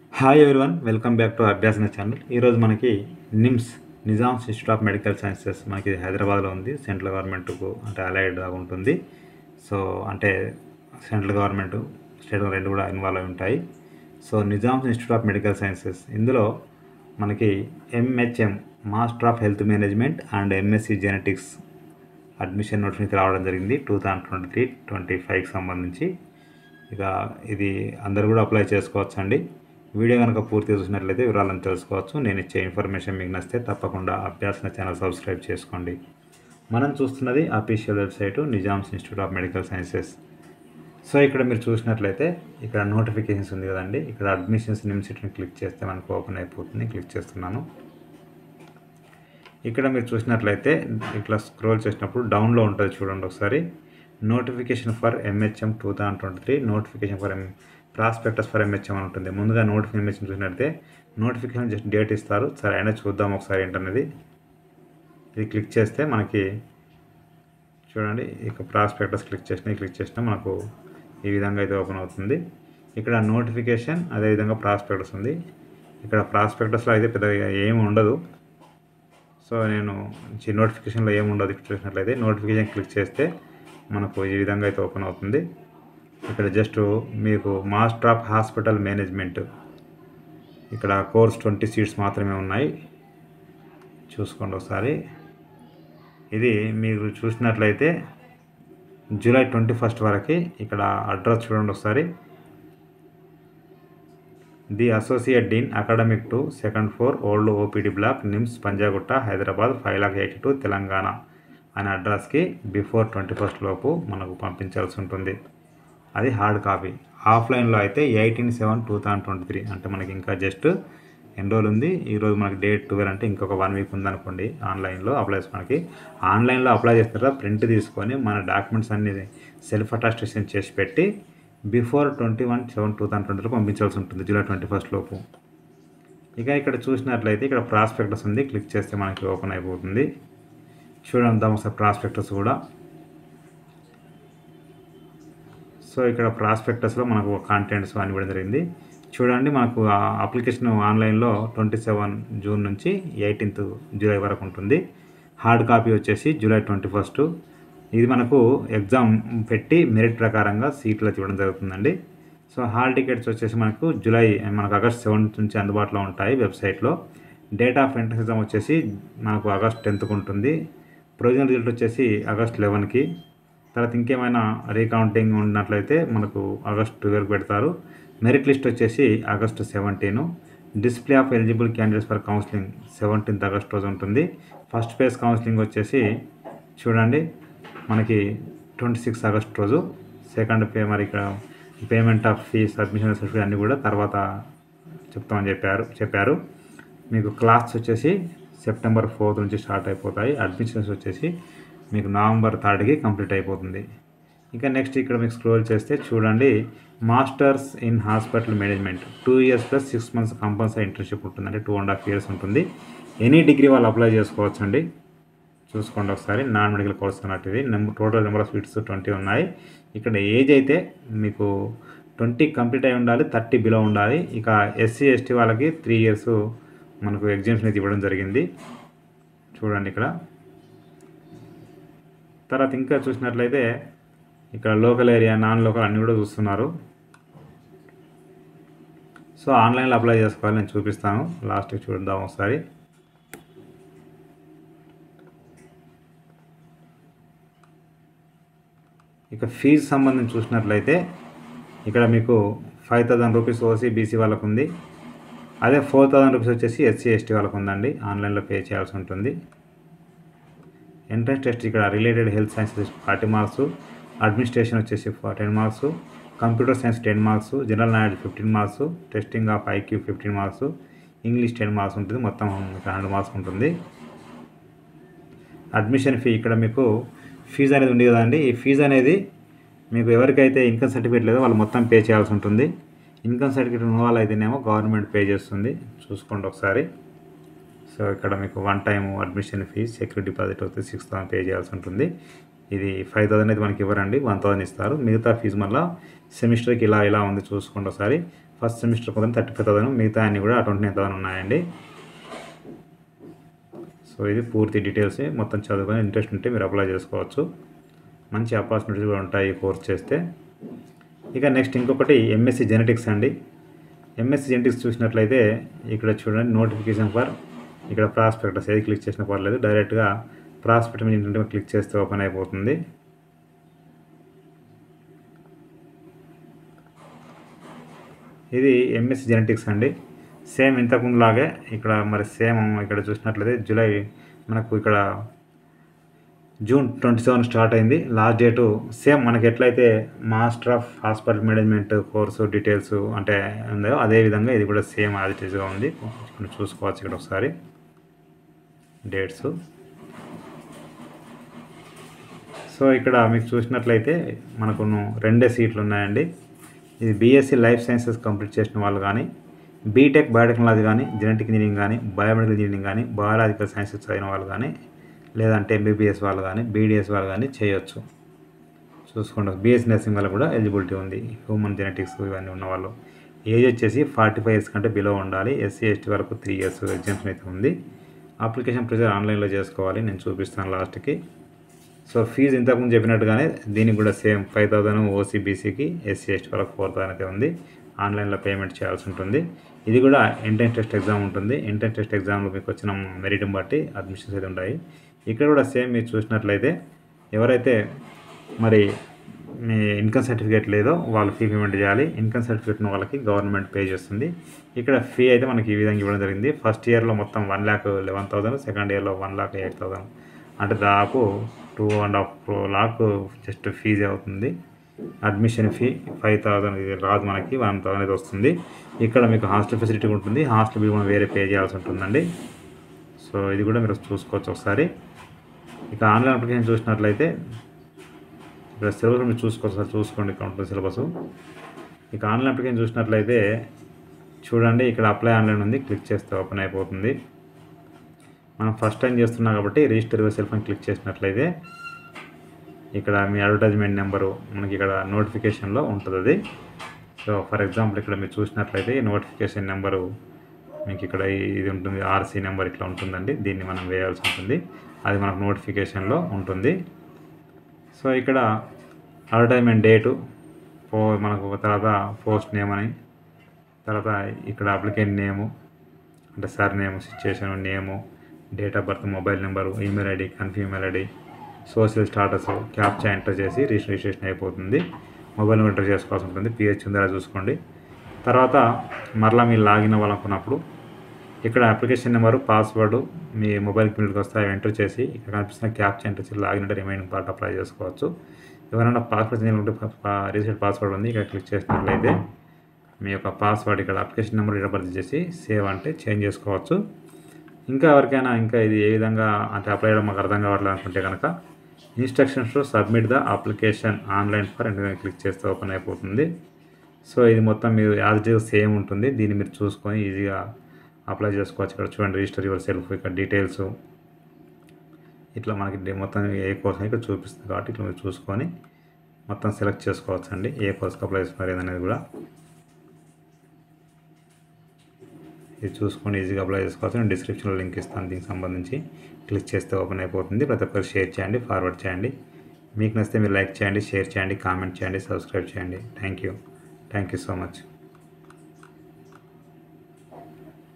Hi everyone, welcome back to Abhyasana channel. ఈరోజు మనకి NIMS Nizam's institute of medical sciences మనకి హైదరాబాద్లో ఉంది. సెంట్రల్ గవర్నమెంట్కు అంటే అలైడ్గా ఉంటుంది. సో అంటే సెంట్రల్ గవర్నమెంట్ స్టేట్ రెండు కూడా ఇన్వాల్వ్ అయి ఉంటాయి. So Nizam's institute of medical sciences ఇందులో మనకి MHM master of health management and MSc genetics admission notification రావడం జరిగింది 2023-25కి సంబంధించి. ఇక ఇది అందరు కూడా అప్లై చేసుకోవచ్చు అండి. వీడియో కనుక పూర్తిగా చూసినట్లయితే వివరాలను తెలుసుకోవచ్చు. నేను ఇచ్చే ఇన్ఫర్మేషన్ మీకు నచ్చితే తప్పకుండా అభ్యాసన ఛానల్ సబ్స్క్రైబ్ చేసుకోండి. మనం చూస్తున్నది official website Nizam's institute of medical sciences. So ఇక్కడ మీరు చూసినట్లయితే ఇక్కడ నోటిఫికేషన్స్ ఉంది కదండి, ఇక్కడ అడ్మిషన్స్ నిమ్సిటీని క్లిక్ చేస్తే మనకు ఓపెన్ అయిపోతుంది. క్లిక్ చేస్తున్నాను. ఇక్కడ మీరు చూసినట్లయితే ఇట్లా స్క్రోల్ చేసినప్పుడు డౌన్లో ఉంటుంది చూడండి ఒకసారి. Notification for MHM 2023 notification for prospectus for MHM అని ఉంటుంది. ముందుగా నోటిఫికేషన్ చూసినట్లయితే నోటిఫికేషన్ జస్ట్ డేట్ ఇస్తారు. సరే అయినా చూద్దాం ఒకసారి ఏంటనేది. ఇది క్లిక్ చేస్తే మనకి చూడండి, ఇక ప్రాస్పెక్టస్ క్లిక్ చేసినా మనకు ఈ విధంగా అయితే ఓపెన్ అవుతుంది. ఇక్కడ నోటిఫికేషన్ అదేవిధంగా ప్రాస్పెక్టస్ ఉంది. ఇక్కడ ప్రాస్పెక్టస్లో అయితే పెద్దగా ఏమి ఉండదు. సో నేను నోటిఫికేషన్లో ఏమి ఉండదు. ఇక్కడ చూసినట్లయితే నోటిఫికేషన్ క్లిక్ చేస్తే మనకు ఈ విధంగా అయితే ఓపెన్ అవుతుంది. ఇక్కడ జస్ట్ మీకు మాస్టర్ ఆఫ్ హాస్పిటల్ మేనేజ్మెంట్ ఇక్కడ కోర్స్ 20 సీట్స్ మాత్రమే ఉన్నాయి. చూసుకోండి ఒకసారి. ఇది మీరు చూసినట్లయితే జూలై 21 వరకు. ఇక్కడ అడ్రస్ చూడండి ఒకసారి. The associate dean academic to 2nd floor old OPD block NIMS Panjagutta Hyderabad 5,82 Telangana అనే అడ్రస్కి బిఫోర్ 21 లోపు మనకు పంపించాల్సి ఉంటుంది. అది హార్డ్ కాపీ. ఆఫ్లైన్లో అయితే 18/7/2023 అంటే మనకి ఇంకా జస్ట్ ఎన్ని రోజులు ఉంది. ఈరోజు మనకి డేట్ 12 అంటే ఇంకొక 1 వీక్ ఉందనుకోండి. ఆన్లైన్లో అప్లై చేసుకోవడానికి ఆన్లైన్లో అప్లై చేసిన తర్వాత ప్రింట్ తీసుకొని మన డాక్యుమెంట్స్ అన్ని సెల్ఫ్ అటాస్టేషన్ చేసి పెట్టి బిఫోర్ 21/7/2023 పంపించాల్సి ఉంటుంది, జూలై 21 లోపు. ఇక ఇక్కడ చూసినట్లయితే ఇక్కడ ప్రాస్పెక్టస్ ఉంది. క్లిక్ చేస్తే మనకి ఓపెన్ అయిపోతుంది. చూడండి ఒకసారి ప్రాస్పెక్టస్ కూడా. సో ఇక్కడ ప్రాస్పెక్టస్లో మనకు కంటెంట్స్ అని ఇవ్వడం జరిగింది. చూడండి, మనకు అప్లికేషన్ ఆన్లైన్లో 27 జూన్ నుంచి 18 జూలై వరకు ఉంటుంది. హార్డ్ కాపీ వచ్చేసి జూలై 21. ఇది మనకు ఎగ్జామ్ పెట్టి మెరిట్ ప్రకారంగా సీట్లు ఇవ్వడం జరుగుతుందండి. సో హాల్ టికెట్స్ వచ్చేసి మనకు ఆగస్ట్ 7 నుంచి అందుబాటులో ఉంటాయి వెబ్సైట్లో. డేట్ ఆఫ్ ఎంట్రన్స్ ఎగ్జామ్ వచ్చేసి మనకు ఆగస్ట్ 10కు ఉంటుంది. ప్రొవిజనల్ రిజల్ట్ వచ్చేసి ఆగస్ట్ 11కి. తర్వాత ఇంకేమైనా రీకౌంటింగ్ ఉన్నట్లయితే మనకు ఆగస్ట్ 12 పెడతారు. మెరిట్ లిస్ట్ వచ్చేసి August 17. Display of eligible candidates for counselling 17th August రోజు ఉంటుంది. ఫస్ట్ ఫేజ్ కౌన్సిలింగ్ వచ్చేసి చూడండి మనకి 26 ఆగస్ట్ రోజు. సెకండ్ మరి ఇక్కడ payment of fees admission certificate అన్నీ కూడా తర్వాత చెప్తామని చెప్పారు. మీకు క్లాస్ వచ్చేసి సెప్టెంబర్ 4 నుంచి స్టార్ట్ అయిపోతాయి. అడ్మిషన్స్ వచ్చేసి మీకు నవంబర్ 3కి కంప్లీట్ అయిపోతుంది. ఇంకా నెక్స్ట్ ఇక్కడ మీకు స్క్రోల్ చేస్తే చూడండి, masters in hospital management 2 years + 6 months compulsory internship ఉంటుంది. అంటే 2.5 years ఉంటుంది. ఎనీ డిగ్రీ వాళ్ళు అప్లై చేసుకోవచ్చు అండి. చూసుకోండి ఒకసారి. నాన్ మెడికల్ కోర్స్ అన్నట్టు ఇది. టోటల్ నెంబర్ ఆఫ్ సీట్స్ 20 ఉన్నాయి. ఇక్కడ ఏజ్ అయితే మీకు 20 కంప్లీట్ అయి ఉండాలి, 30 బిలో ఉండాలి. ఇక SC ST వాళ్ళకి 3 years మనకు ఎగ్జామ్షన్ అయితే ఇవ్వడం జరిగింది. చూడండి ఇక్కడ. తర్వాత ఇంకా చూసినట్లయితే ఇక్కడ లోకల్ ఏరియా, నాన్ లోకల్ అన్నీ కూడా చూస్తున్నారు. సో ఆన్లైన్లో అప్లై చేసుకోవాలి. నేను చూపిస్తాను. లాస్ట్కి చూద్దాం ఒకసారి. ఇక ఫీజు సంబంధించి చూసినట్లయితే ఇక్కడ మీకు 5,000 రూపీస్ ఓసీ బీసీ వాళ్ళకు ఉంది. అదే 4,000 రూపీస్ వచ్చేసి SC ST వాళ్ళకు ఉందండి. ఆన్లైన్లో పే చేయాల్సి ఉంటుంది. ఎంట్రన్స్ టెస్ట్ ఇక్కడ related health sciences 40 marks, administration వచ్చేసి 10 marks, computer science 10 marks, general knowledge 15 marks, testing of IQ 15 marks, English 10 marks ఉంటుంది. మొత్తం 100 మార్క్స్ ఉంటుంది. అడ్మిషన్ ఫీ ఇక్కడ మీకు ఫీజు అనేది ఉంది కదండి. ఈ ఫీజు అనేది మీకు ఎవరికైతే ఇన్కమ్ సర్టిఫికేట్ లేదో వాళ్ళు మొత్తం పే చేయాల్సి ఉంటుంది. ఇన్కమ్ సర్టిఫికేట్ ఉన్న వాళ్ళు అయితేనేమో గవర్నమెంట్ పే చేస్తుంది. చూసుకోండి ఒకసారి. సో ఇక్కడ మీకు 1 time admission fee security deposit అవుతుంది 6,000 పే చేయాల్సి ఉంటుంది. ఇది 5,000 అయితే మనకి ఇవ్వరండి, 1,000 ఇస్తారు. మిగతా ఫీజు మళ్ళీ సెమిస్టర్కి ఇలా ఉంది. చూసుకోండి ఒకసారి. ఫస్ట్ సెమిస్టర్ మొత్తం 35,000, మిగతా అన్నీ కూడా 29,000 ఉన్నాయండి. సో ఇది పూర్తి డీటెయిల్స్. మొత్తం చదువుకొని ఇంట్రెస్ట్ ఉంటే మీరు అప్లై చేసుకోవచ్చు. మంచి ఆపర్చునిటీస్ కూడా ఉంటాయి ఈ కోర్స్ చేస్తే. ఇక నెక్స్ట్ ఇంకొకటి ఎంఎస్సి జెనెటిక్స్ అండి. ఎంఎస్సి జెనెటిక్స్ చూసినట్లయితే ఇక్కడ చూడండి, నోటిఫికేషన్ ఫర్, ఇక్కడ ప్రాస్పెక్టస్ ఏది క్లిక్ చేసినా పర్లేదు, డైరెక్ట్గా ప్రాస్పెక్టస్ మీద ఏంటంటే క్లిక్ చేస్తే ఓపెన్ అయిపోతుంది. ఇది ఎంఎస్సి జెనెటిక్స్ అండి. సేమ్ ఇంతకుముందులాగే ఇక్కడ మరి సేమ్ ఇక్కడ చూసినట్లయితే జూలై మనకు ఇక్కడ జూన్ 27 స్టార్ట్ అయింది. లాస్ట్ డేటు సేమ్ మనకి ఎట్లయితే master of hospital management course details అంటే ఉందో అదేవిధంగా ఇది కూడా సేమ్ యాజ్ ఇట్ ఈస్గా ఉంది. ఇక్కడ చూసుకోవచ్చు ఇక్కడ ఒకసారి డేట్స్. సో ఇక్కడ మీకు చూసినట్లయితే మనకు 2 సీట్లు ఉన్నాయండి. ఇది బీఎస్సీ లైఫ్ సైన్సెస్ కంప్లీట్ చేసిన వాళ్ళు కానీ, బీటెక్ బయోటెక్నాలజీ కానీ, జెనెటిక్ ఇంజనీరింగ్ కానీ, బయోమెడికల్ ఇంజనీరింగ్ కానీ, బయాలజికల్ సైన్సెస్ చదివిన వాళ్ళు కానీ, లేదంటే ఎంబీబీఎస్ వాళ్ళు కానీ, బీడీఎస్ వాళ్ళు కానీ చేయొచ్చు. చూసుకోండి, బీఎస్సీ నర్సింగ్ వాళ్ళు కూడా ఎలిజిబిలిటీ ఉంది. హ్యూమన్ జెనెటిక్స్ ఇవన్నీ ఉన్నవాళ్ళు. ఏజ్ వచ్చేసి 45 ఇయర్స్ కంటే బిలో ఉండాలి. ఎస్సీ ఎస్టీ వరకు 3 ఇయర్స్ ఎగ్జామ్షన్ అయితే ఉంది. అప్లికేషన్ ప్రొసీజర్ ఆన్లైన్లో చేసుకోవాలి, నేను చూపిస్తాను లాస్ట్కి. సో ఫీజు ఇంతకుముందు చెప్పినట్టుగానే దీనికి కూడా సేమ్ 5,000 ఓసీబీసీకి, ఎస్సీ ఎస్టీ వరకు 4,000 అయితే ఉంది. ఆన్లైన్లో పేమెంట్ చేయాల్సి ఉంటుంది. ఇది కూడా ఎంట్రన్స్ టెస్ట్ ఎగ్జామ్ ఉంటుంది. ఎంట్రన్స్ టెస్ట్ ఎగ్జామ్లో మీకు వచ్చిన మెరిట్ని బట్టి అడ్మిషన్స్ అయితే ఉంటాయి. ఇక్కడ కూడా సేమ్ మీరు చూసినట్లయితే ఎవరైతే మరి మీ ఇన్కమ్ సర్టిఫికేట్ లేదో వాళ్ళు ఫీ పేమెంట్ చేయాలి. ఇన్కమ్ సర్టిఫికేట్ ఉన్న వాళ్ళకి గవర్నమెంట్ పే చేస్తుంది. ఇక్కడ ఫీ అయితే మనకి ఈ విధంగా ఇవ్వడం జరిగింది. ఫస్ట్ ఇయర్లో మొత్తం 1,11,000, సెకండ్ ఇయర్లో 1,08,000, అంటే దాదాపు 2.5 lakh జస్ట్ ఫీజు అవుతుంది. అడ్మిషన్ ఫీ 5,000 ఇది రాదు, మనకి 1,000 అయితే వస్తుంది. ఇక్కడ మీకు హాస్టల్ ఫెసిలిటీ ఉంటుంది. హాస్టల్ బిల్ మనం వేరే పే చేయాల్సి ఉంటుందండి. సో ఇది కూడా మీరు చూసుకోవచ్చు ఒకసారి. ఇక ఆన్లైన్ అప్లికేషన్ చూసినట్లయితే ఇక్కడ సిలబస్ మీరు చూసుకోవచ్చు, సార్ చూసుకోండి ఇక్కడ ఉంటుంది సిలబస్. ఇక ఆన్లైన్ అప్లికేషన్ చూసినట్లయితే చూడండి, ఇక్కడ అప్లై ఆన్లైన్ ఉంది, క్లిక్ చేస్తే ఓపెన్ అయిపోతుంది. మనం ఫస్ట్ టైం చేస్తున్నాం కాబట్టి రిజిస్టర్ యువర్ సెల్ఫ్ అని క్లిక్ చేసినట్లయితే ఇక్కడ మీ అడ్వర్టైజ్మెంట్ నెంబరు మనకి ఇక్కడ నోటిఫికేషన్లో ఉంటుంది అది. సో ఫర్ ఎగ్జాంపుల్ ఇక్కడ మీరు చూసినట్లయితే నోటిఫికేషన్ నెంబరు మీకు ఇక్కడ ఇది ఉంటుంది, ఆర్సీ నెంబర్ ఇట్లా ఉంటుందండి. దీన్ని మనం వేయాల్సి ఉంటుంది, అది మనకు నోటిఫికేషన్లో ఉంటుంది. సో ఇక్కడ అడ్వర్టైజ్మెంట్ డేటు మనకు, తర్వాత పోస్ట్ నేమ్ అని, తర్వాత ఇక్కడ అప్లికెంట్ నేము అంటే surname, situation name, date of birth, mobile number, email ID, confirm email ID, social status, captcha enter చేసి రిజిస్ట్రేషన్ అయిపోతుంది. మొబైల్ నెంబర్ ఎంటర్ చేసుకోవాల్సి ఉంటుంది. పిహెచ్ ఉందా చూసుకోండి. తర్వాత మరలా మీరు లాగిన్ అవ్వాలనుకున్నప్పుడు ఇక్కడ అప్లికేషన్ నెంబరు, పాస్వర్డ్ మీ మొబైల్కి మీదకి వస్తాయి, ఎంటర్ చేసి ఇక్కడ కనిపిస్తున్న క్యాప్చా ఎంటర్ చేసి లాగిన్ అంటే రిమైనింగ్ పార్ట్ అప్లై చేసుకోవచ్చు. ఎవరైనా పాస్వర్డ్ చేంజ్ ఉంటే రీసెట్ పాస్వర్డ్ ఉంది, ఇక్కడ క్లిక్ చేసినట్లయితే మీ యొక్క పాస్వర్డ్ ఇక్కడ అప్లికేషన్ నెంబర్ ఇక్కడ భర్తీ చేసి సేవ్ అంటే చేంజ్ చేసుకోవచ్చు. ఇంకా ఎవరికైనా ఇంకా ఇది ఏ విధంగా అంటే అప్లై చేయడం మాకు అర్థం కావట్లేదు అనుకుంటే కనుక instructions submit the application online for enter click చేస్తే ఓపెన్ అయిపోతుంది. సో ఇది మొత్తం మీరు యాజ్ సేమ్ ఉంటుంది. దీన్ని మీరు చూసుకొని ఈజీగా అప్లై చేసుకోవచ్చు. ఇక్కడ చూడండి, రిజిస్టర్ యువర్ సెల్ఫ్, ఇక్కడ డీటెయిల్స్ ఇట్లా మనకి మొత్తం ఏ కోర్స్ ఇక్కడ చూపిస్తుంది కాబట్టి ఇట్లా మీరు చూసుకొని మొత్తం సెలెక్ట్ చేసుకోవచ్చు అండి, ఏ కోర్స్కి అప్లై చేస్తున్నారు ఏదనేది కూడా ఇది చూసుకొని ఈజీగా అప్లై చేసుకోవచ్చు. నేను డిస్క్రిప్షన్లో లింక్ ఇస్తాను, దీనికి సంబంధించి క్లిక్ చేస్తే ఓపెన్ అయిపోతుంది. ప్రతి ఒక్కరు షేర్ చేయండి, ఫార్వర్డ్ చేయండి. మీకు నచ్చితే మీరు లైక్ చేయండి, షేర్ చేయండి, కామెంట్ చేయండి, సబ్స్క్రైబ్ చేయండి. Thank you so much.